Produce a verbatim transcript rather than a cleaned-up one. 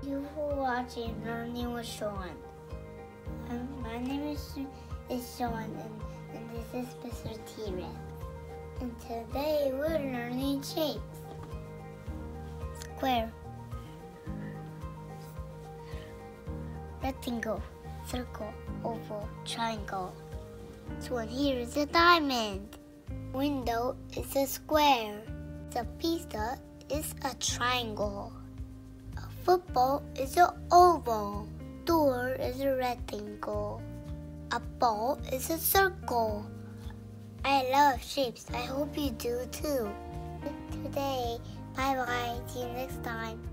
You for watching Learning with Shaun. Um, my name is, is Shaun, and, and this is Mister T-Rex. And today we're learning shapes. Square, rectangle, circle, oval, triangle. So here is a diamond. Window is a square. The pizza is a triangle. A football is an oval. Door is a rectangle. A ball is a circle. I love shapes. I hope you do too. Today, bye bye. See you next time.